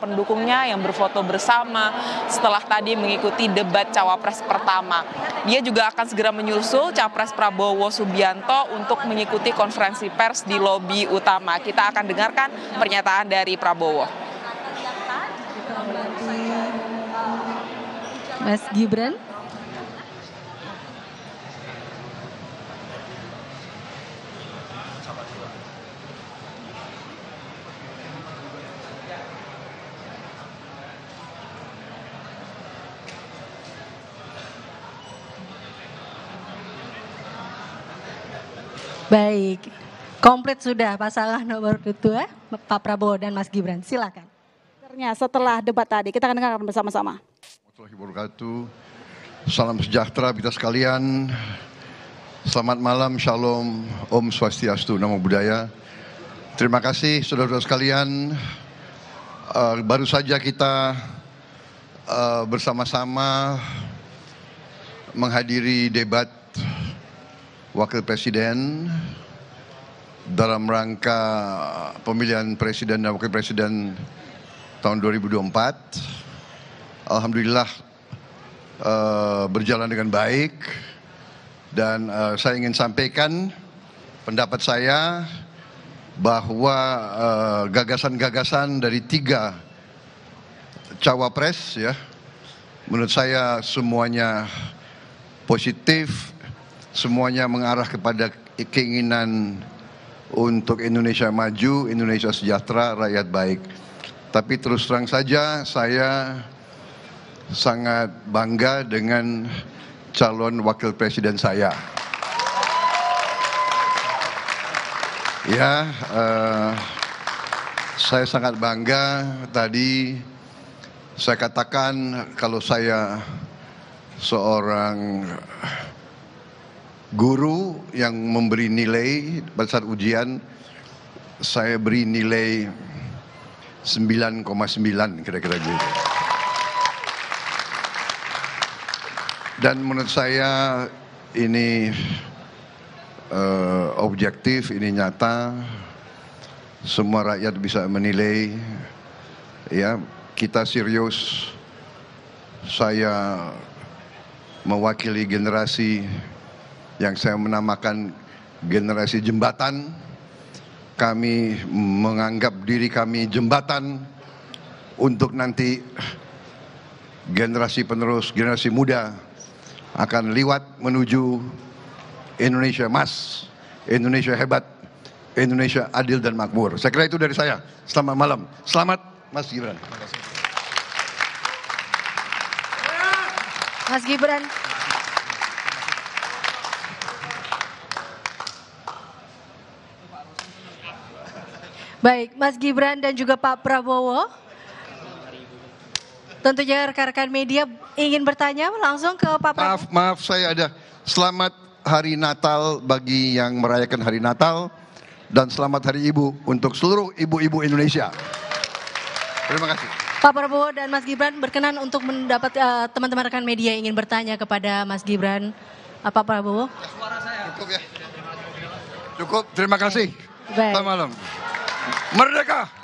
pendukungnya yang berfoto bersama setelah tadi mengikuti debat Cawapres pertama. Dia juga akan segera menyusul Capres Prabowo Subianto untuk mengikuti konferensi pers di lobi utama. Kita akan dengarkan pernyataan dari Prabowo. Mas Gibran. Baik, komplit sudah pasangan nomor 2, Pak Prabowo dan Mas Gibran. Silakan. Setelah debat tadi, kita akan dengarkan bersama-sama. Salam sejahtera kita sekalian. Selamat malam, shalom, om swastiastu, namo buddhaya. Terima kasih saudara-saudara sekalian. Baru saja kita bersama-sama menghadiri debat Wakil Presiden dalam rangka pemilihan Presiden dan Wakil Presiden tahun 2024. Alhamdulillah berjalan dengan baik dan saya ingin sampaikan pendapat saya bahwa gagasan-gagasan dari 3 cawapres ya menurut saya semuanya positif, semuanya mengarah kepada keinginan untuk Indonesia maju, Indonesia sejahtera, rakyat baik. Tapi terus terang saja saya sangat bangga dengan calon wakil presiden saya. Ya, saya sangat bangga. Tadi saya katakan kalau saya seorang guru yang memberi nilai pada saat ujian, saya beri nilai 9,9 kira-kira gitu. Dan menurut saya ini objektif, ini nyata, semua rakyat bisa menilai, ya kita serius. Saya mewakili generasi yang saya menamakan generasi jembatan. Kami menganggap diri kami jembatan untuk nanti generasi penerus, generasi muda akan liwat menuju Indonesia emas, Indonesia hebat, Indonesia adil dan makmur. Saya kira itu dari saya. Selamat malam. Selamat Mas Gibran. Mas Gibran. Baik, Mas Gibran dan juga Pak Prabowo. Tentunya rekan-rekan media ingin bertanya langsung ke Pak Prabowo. Maaf saya ada. Selamat Hari Natal bagi yang merayakan Hari Natal dan selamat Hari Ibu untuk seluruh ibu-ibu Indonesia. Terima kasih. Pak Prabowo dan Mas Gibran berkenan untuk mendapat teman-teman rekan media yang ingin bertanya kepada Mas Gibran. Pak Prabowo. Suara saya. Cukup ya. Cukup. Terima kasih. Baik. Selamat malam. Merdeka!